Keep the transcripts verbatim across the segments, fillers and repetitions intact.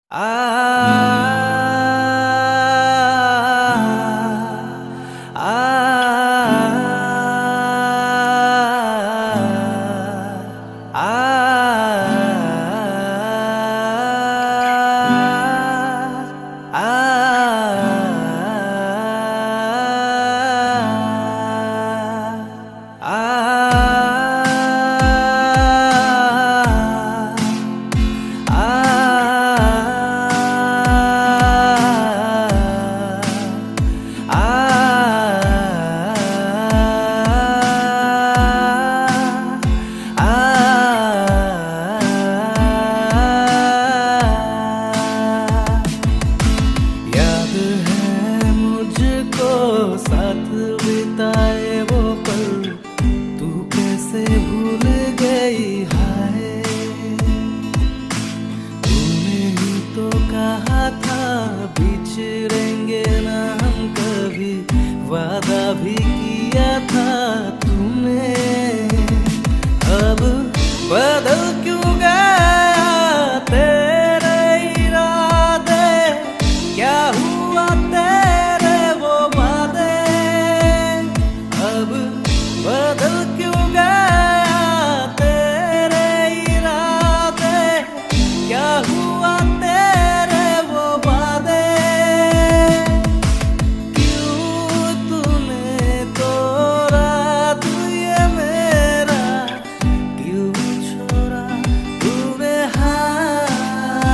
आ साथ बिताए वो पल तू कैसे भूल गई हाय। तूने ही तो कहा था बिछड़ेंगे ना हम कभी, वादा भी किया था तूने। अब बदल क्यों गया तेरे इरादे, क्या हुआ तेरे वो वादे। अब बदल क्यों गया तेरे इरादे, क्या हुआ तेरे वो वादे। क्यों तूने तोड़ा तू ये मेरा, क्यों छोड़ा तूने हाँ।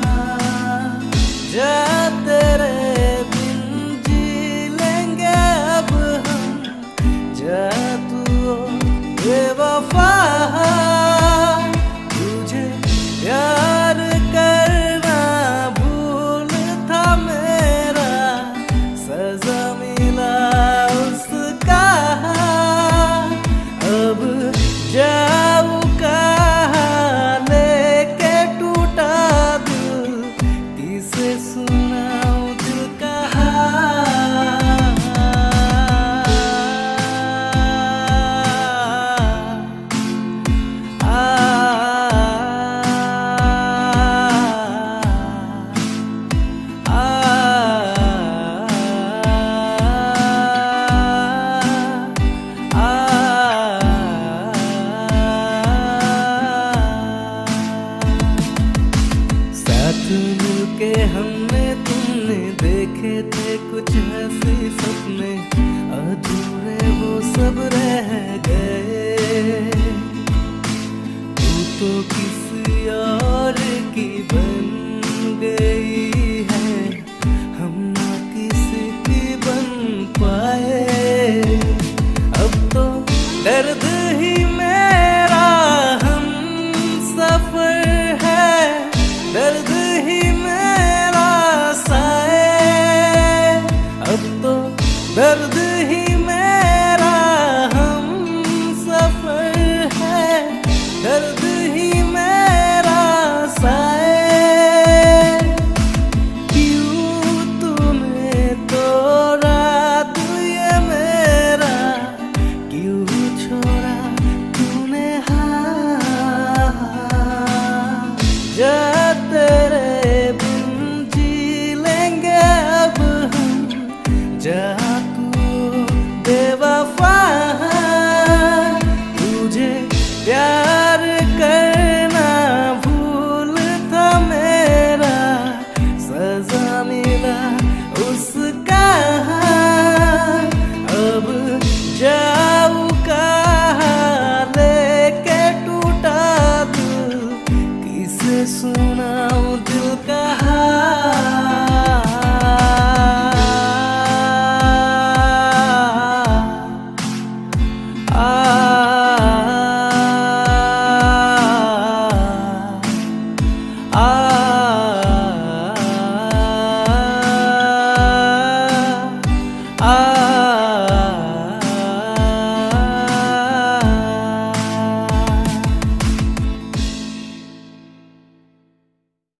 जा तेरे बिन जी लेंगे अब हम, जा तू बेवफा। तुझे प्यार करना भूल था मेरा, सजा मिला उसका। अब जाऊँ कहाँ लेके टूटा दिल, किसे सुनाऊं दिल का साथ मिलके हमने तुमने देखे थे कुछ ऐसे सपने, अधूरे वो सब रह गए। तू तो किसी और की बन गई।